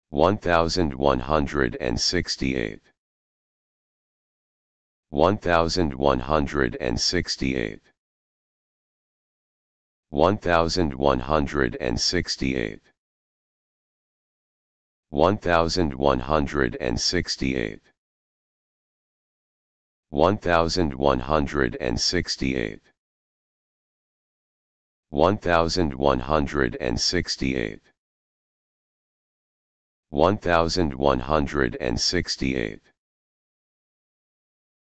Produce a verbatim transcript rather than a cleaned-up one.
one thousand one hundred sixty-eight, one thousand one hundred sixty-eight, one thousand one hundred sixty-eight, one thousand one hundred sixty-eight, one thousand one hundred sixty-eight, one thousand one hundred sixty-eight, one thousand one hundred sixty-eight,